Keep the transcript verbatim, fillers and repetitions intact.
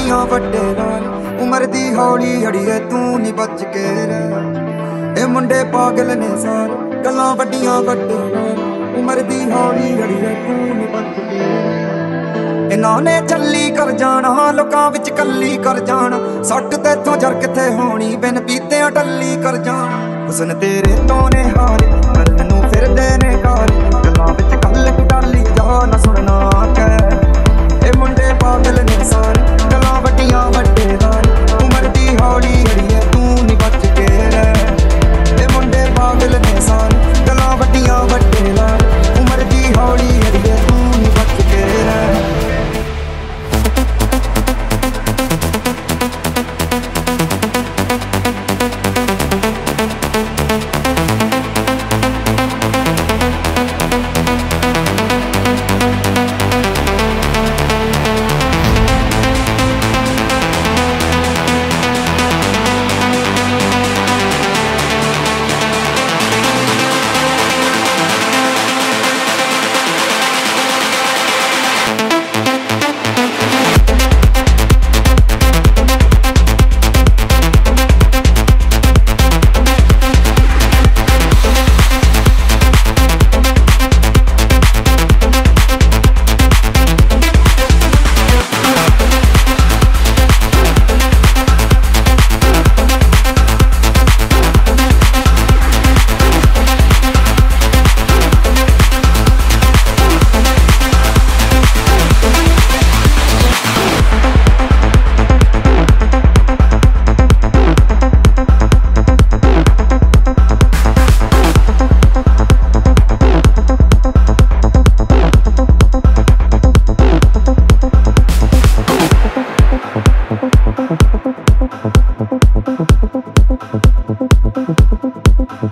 ਵੱਡੀਆਂ ਵੱਡੇ ਨਾਲ उम्र दी हौली अड़िए तू नी बच के रह। ए मुंडे पागल ने सारे गल्लां वड्डियां वड्डे नाल उम्र दी हौली अड़िए तू नी बच के रह। इन्हां ने चली कर जाना लोकां विच कल्ली कर जाना सट तेथों जर किथे होनी बिन पीतियां टल्ली कर जाना। हुसन तेरे तो ने हारे कर मैनू फिरदे ने गारे गल्लां विच कल डाली जा ना सुनना कै। ए मुंडे पागल ने सारे गल्लां वड्डियां वड्डे नाल उम्र दी हौली अड़िए तू नी बच के रह। ए मुंडे पागल ने सारे गल्लां वड्डियां वड्डे नाल उम्र दी हौली अड़िए तू नी बच के रह। Thank you.